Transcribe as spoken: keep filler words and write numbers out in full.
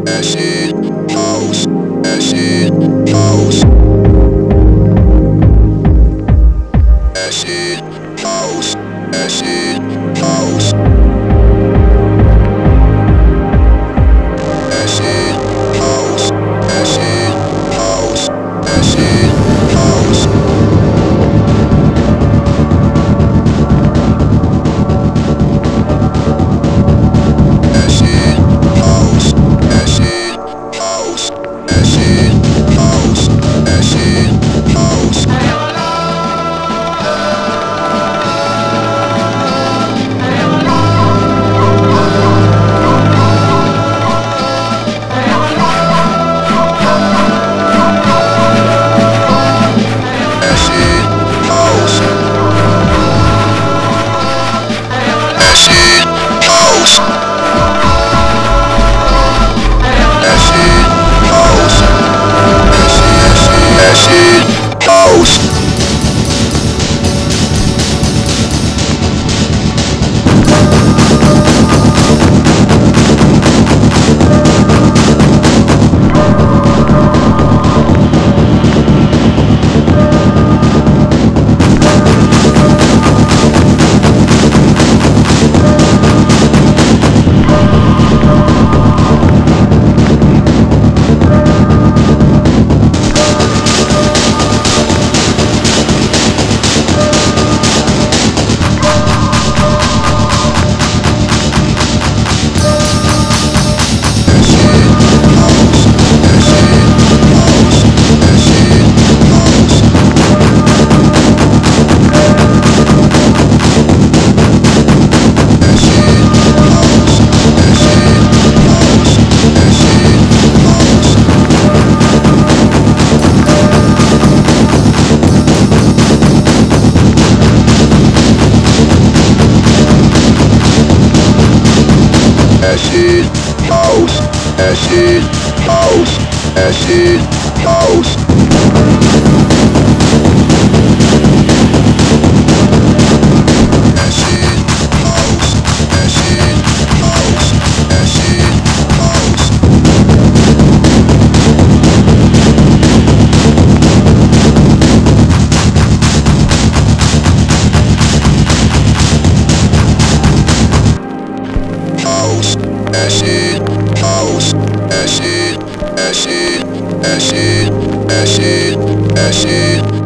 acid, house, acid, house, acid, house, acid, house, acid, house, acid, house, acid, house. Acid, house, acid, house, acid, house. Acid, house, acid, house, acid, house. House, acid, house, acid, acid, acid, acid, acid.